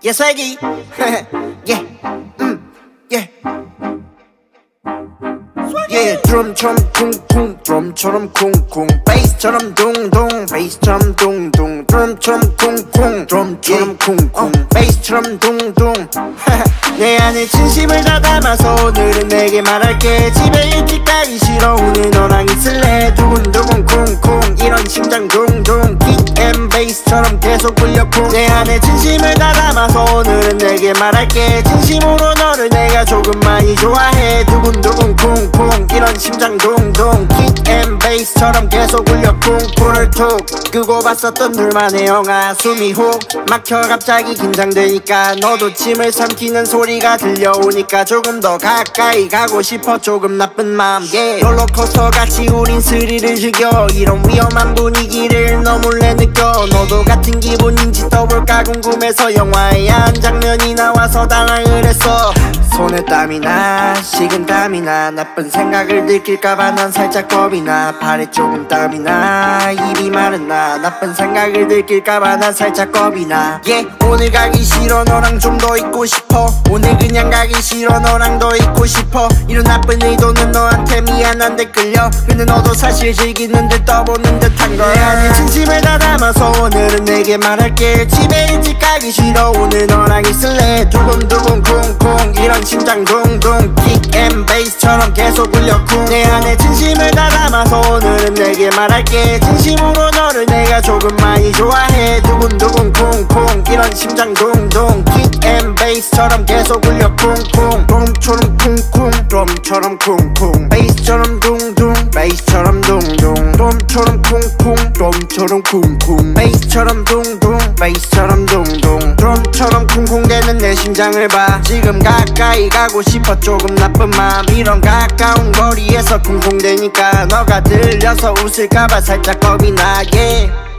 Yeah, swaggy. Yeah. Yeah. Yeah, 드럼처럼 쿵쿵, 드럼처럼 쿵쿵, 베이스처럼 둥둥, 베이스처럼 둥둥, 드럼처럼 쿵쿵, 드럼처럼 쿵쿵, 베이스처럼 둥둥. 내 안에 진심을 다 담아서 오늘은 내게 말할게. 집에 일찍 가기 싫어, 오늘 너랑 있을래. 두근두근 쿵쿵, 이런 심장 둥둥, 킥앤 베이스처럼 계속 울려 쿵. 내 안에 진심을 다 담아서 오늘은 내게 말할게. 진심으로 너를 내가 조금 많이 좋아해. 두근두근 쿵쿵, 이런 심장 둥둥, 킥앤 베이스처럼 계속 울려 쿵. 불을 툭 끄고 봤었던 둘만의 영화. 숨이 훅 막혀 갑자기 긴장되니까 너도 침을 삼키는 소리가 들려오니까 조금 더 가까이 가고 싶어. 조금 나쁜 맘 yeah. 롤러코스터 같이 우린 스릴을 즐겨. 이런 위험한 분위기를 너 몰래 느껴. 너도 같은 기분인지 떠볼까 궁금해서 영화의 한 장면이 나와서 당황을 했어. 손에 땀이 나, 식은 땀이 나. 나쁜 생각을 들킬까봐 난 살짝 겁이 나. 발에 조금 땀이 나, 입이 마른 나. 나쁜 생각을 들킬까봐 난 살짝 겁이 나 yeah. 오늘 가기 싫어, 너랑 좀 더 있고 싶어. 오늘 그냥 가기 싫어, 너랑 더 있고 싶어. 이런 나쁜 의도는 너한테 미안한데 끌려. 근데 너도 사실 즐기는 듯 떠보는 듯한 거야. 내 안에 진심을 다 담아서 오늘은 내게 말할게. 집에 일찍 가기 싫어, 오늘 너랑 있을래. 두근두근 쿵쿵, 이런 심장 둥둥, 킥앤 베이스처럼 계속 울려 쿵. 내 안에 진심을 다 담아서 오늘은 내게 말할게. 진심으로 너를 내가 조금 많이 좋아해. 두근두근 쿵쿵, 이런 심장 둥둥, 킥앤 베이스처럼 계속 울려 쿵쿵. 드럼처럼 쿵쿵, 드럼처럼 쿵쿵, 베이스처럼 둥둥, 베이스처럼 둥둥, 드럼처럼 쿵쿵, 드럼처럼 쿵쿵, 베이스처럼 둥둥, 베이스처럼 둥둥, 드럼처럼 쿵쿵대는 내 심장을 봐. 지금 가까이 가고 싶어, 조금 나쁜 맘. 이런 가까운 거리에서 쿵쿵대니까 너가 들려서 웃을까봐 살짝 겁이 나 yeah.